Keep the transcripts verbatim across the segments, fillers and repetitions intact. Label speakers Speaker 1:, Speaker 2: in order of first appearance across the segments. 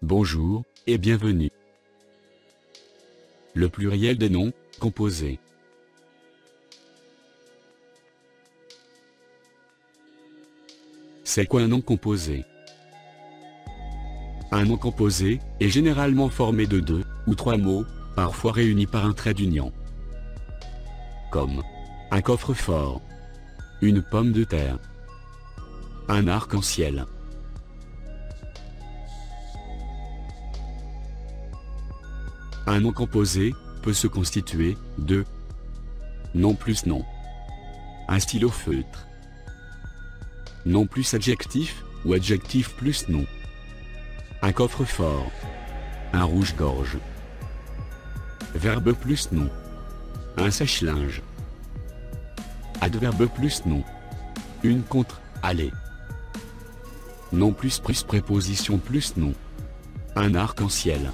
Speaker 1: Bonjour, et bienvenue. Le pluriel des noms composés. C'est quoi un nom composé? Un nom composé est généralement formé de deux ou trois mots, parfois réunis par un trait d'union. Comme un coffre-fort, une pomme de terre, un arc-en-ciel. Un nom composé peut se constituer de nom plus nom, un stylo feutre, nom plus adjectif ou adjectif plus nom, un coffre-fort, un rouge-gorge, verbe plus nom, un sèche-linge, adverbe plus nom, une contre-allée, nom plus plus préposition plus nom, un arc-en-ciel.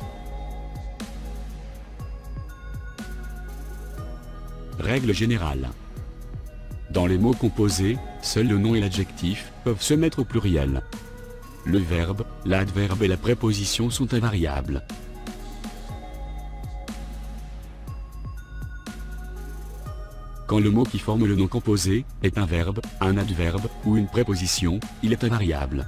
Speaker 1: Règle générale. Dans les mots composés, seuls le nom et l'adjectif peuvent se mettre au pluriel. Le verbe, l'adverbe et la préposition sont invariables. Quand le mot qui forme le nom composé est un verbe, un adverbe ou une préposition, il est invariable.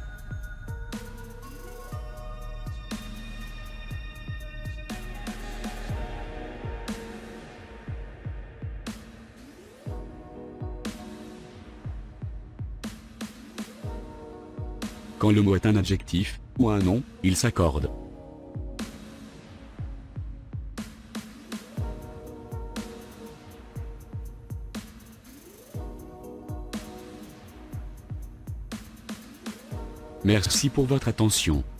Speaker 1: Quand le mot est un adjectif ou un nom, il s'accorde. Merci pour votre attention.